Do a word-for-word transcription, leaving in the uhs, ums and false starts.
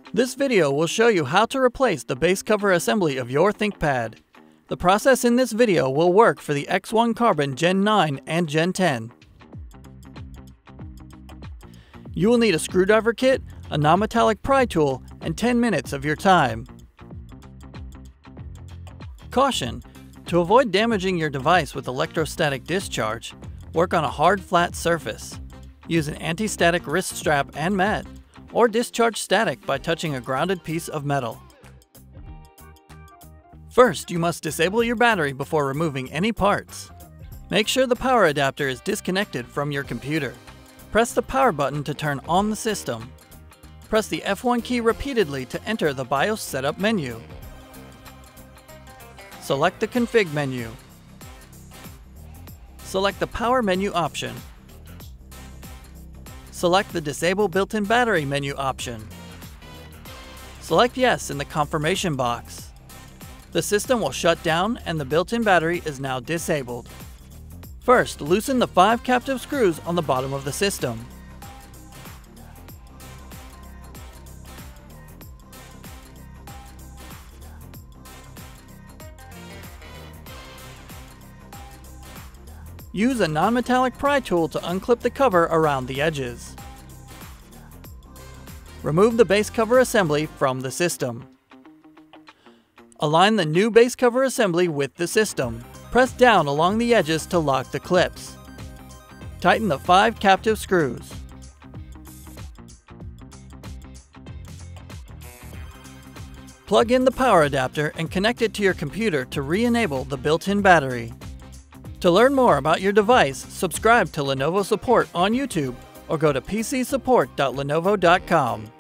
This video will show you how to replace the base cover assembly of your ThinkPad. The process in this video will work for the X one Carbon Gen nine and Gen ten. You will need a screwdriver kit, a non-metallic pry tool, and ten minutes of your time. Caution! To avoid damaging your device with electrostatic discharge, work on a hard, flat surface. Use an anti-static wrist strap and mat, or discharge static by touching a grounded piece of metal. First, you must disable your battery before removing any parts. Make sure the power adapter is disconnected from your computer. Press the power button to turn on the system. Press the F one key repeatedly to enter the BIOS setup menu. Select the config menu. Select the power menu option. Select the disable built-in battery menu option. Select yes in the confirmation box. The system will shut down and the built-in battery is now disabled. First, loosen the five captive screws on the bottom of the system. Use a non-metallic pry tool to unclip the cover around the edges. Remove the base cover assembly from the system. Align the new base cover assembly with the system. Press down along the edges to lock the clips. Tighten the five captive screws. Plug in the power adapter and connect it to your computer to re-enable the built-in battery. To learn more about your device, subscribe to Lenovo Support on YouTube or go to p c support dot lenovo dot com.